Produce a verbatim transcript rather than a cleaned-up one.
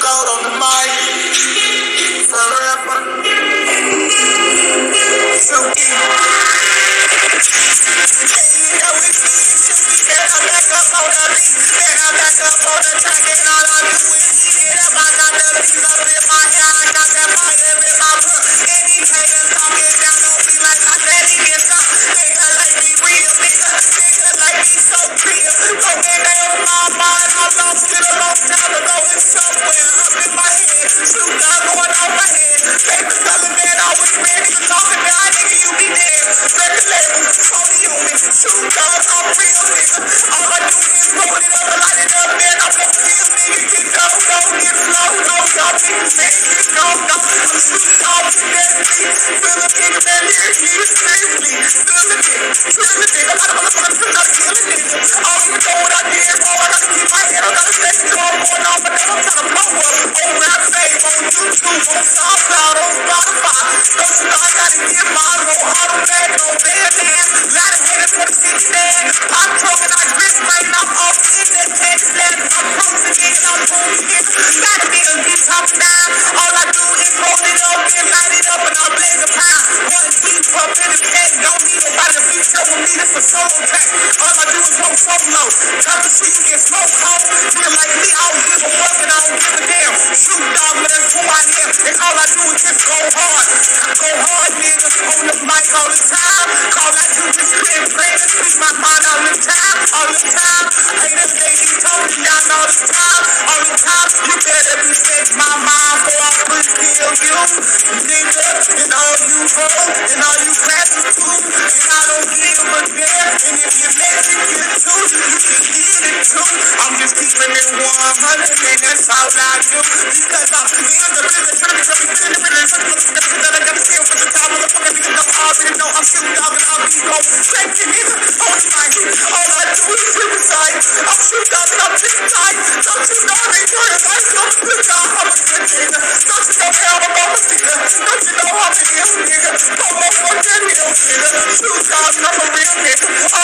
Gold on the mic, forever. Suki. You know it's me, Suki. Then I back up on the beat. Then I back up on the track, and all I do is heat it up. I got the beat up in my hair, I got that fire in my blood. And these haters talking down on me like I said he gets up. Nigga like me real, nigga. Nigga like me so real. Don't get that on my mind. I lost it a long time ago. It's somewhere up in my head. Shoot up going on my head. Baby, telling man I was ready to talk to God, nigga, you be dead. Record label, call me human. Shoot up, I'm real, nigga. All I do is roll it up, light it up, man. I'm a real nigga. Get down, don't get slow, don't y'all niggas, man. Get down, don't. I'm shooting off to that beat. Feel a nigga, man, lyrics need to scream, please. Feel the nigga, feel the nigga. A lot of motherfuckers feel like killing nigga. I don't even know what I did, bro. I gotta keep my head on the stage. I'm going on, but then I'm trying to blow up. On rap save, on YouTube, on SoundCloud, on Spotify. Don't you know I gotta get mine, no auto bag, no bandana. Lot of haters wanna see me dead. I'm broken, I grip right now. I'm off in that text land. I'm broken again, I'm broken again. Lot of niggas be talking down. All I do is roll it up and light it up and I'll blaze a pound. One deep up in the head, don't need nobody to be showing me this a solo track. All I do is roll solo. Tell the street you get smoke home. Feel like me, I don't give a fuck and I don't give a damn. Shoot dog, but that's who I am. And all I do is just go hard. I go hard, niggas on the mic all the time. All I do is scream, pray to speak my mind all the time. All the time. Haters, they be talking down all the time. All the time. You better respect my mind for I will kill you. Nigga, and all you hoes, and all you crackers too. And I don't give a damn. And if you let me get it too, you can get it too. I'm just keeping it one hundred, and that's all I do. Because I'm in the business, trying to be in the business, trying to be in the business, I gotta feel for the time, motherfucker, niggas don't already know I'm shooting dog and I'll be going crazy, nigga. All night, all I do is suicide. I'm shooting dog and I'm big tight. Don't you know they turn it like I'm a good dog, I'm a good nigga. Don't you know hell, I'm a nigga. Don't you know I'm a real nigga. Don't motherfucker, real nigga. Shoot dog, I'm a real nigga.